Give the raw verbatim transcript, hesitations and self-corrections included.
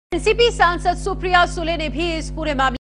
NCP सांसद सुप्रिया सुले ने भी इस पूरे मामले